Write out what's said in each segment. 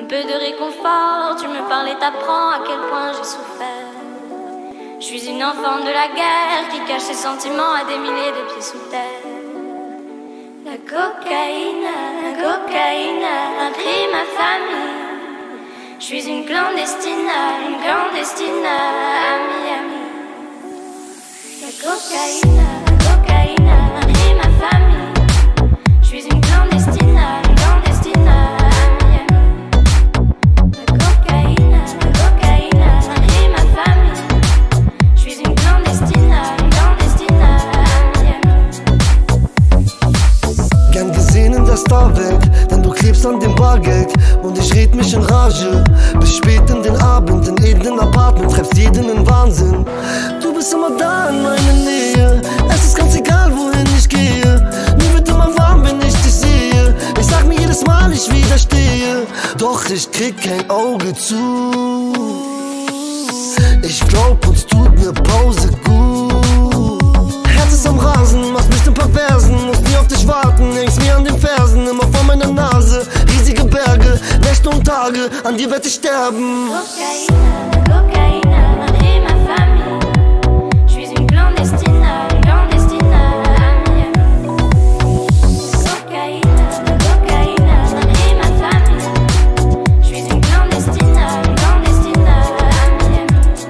peu de réconfort, tu me parles et t'apprends à quel point j'ai souffert. Je suis une enfant de la guerre qui cache ses sentiments à des milliers de pieds sous terre. La cocaïne a pris ma famille. Je suis une clandestine à Miami. La cocaïne a pris ma famille. Je suis une clandestine à Miami. La cocaïne a pris ma famille. Je suis une clandestine à Miami. Gern gesehen in der Starwelt, denn du klebst an dem Bargeld und ich red mich in Rage. Bis spät in den Abend, in edlen Apartment, treibst jeden in Wahnsinn. Du bist immer da in meiner Nähe, es ist ganz egal, wohin ich gehe. Mir wird immer warm, wenn ich dich sehe. Ich sag mir jedes Mal, ich widerstehe, doch ich krieg kein Auge zu. Ich glaub, uns tut ne Pause gut. Herz ist am Rasen, machst mich zum Perversen. Muss nie auf dich warten, hängst mir an den Fersen. Immer vor meiner Nase, riesige Berge, Nächte und Tage, an dir werd ich sterben. Kokaina a pris ma famille. Je suis une clandestine à Miami. Kokaina a pris ma famille. Je suis une clandestine à Miami.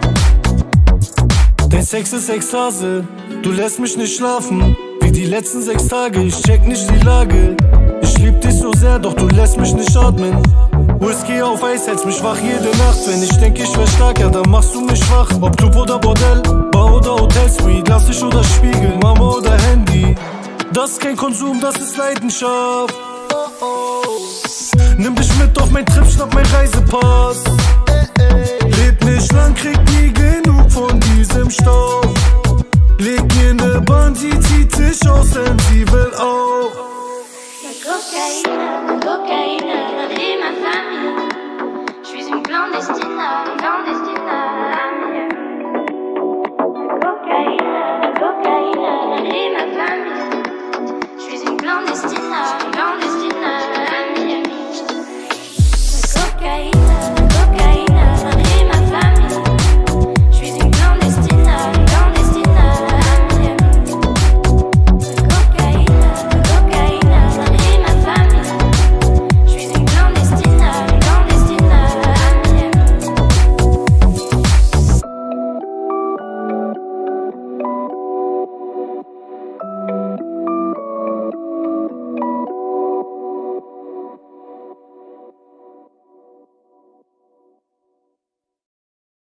Dein Sex ist Ekstase, du lässt mich nicht schlafen. Wie die letzten 6 Tage, ich check nicht die Lage. Ich lieb dich so sehr, doch du lässt mich nicht atmen. Whisky auf Eis, hältst mich wach jede Nacht. Wenn ich denk, ich wär stark, ja dann machst du mich wach. Ob Club oder Bordell, Bar oder Hotelsuite, Lassisch oder Spiegel, Mama oder Handy. Das ist kein Konsum, das ist Leidenschaft. Nimm dich mit auf mein Trip, schnapp mein Reisepass. Leb nicht lang, krieg nie genug von diesem Stoff. Leg mir ne Band, die zieht sich aus, denn sie will auch. La cocaïna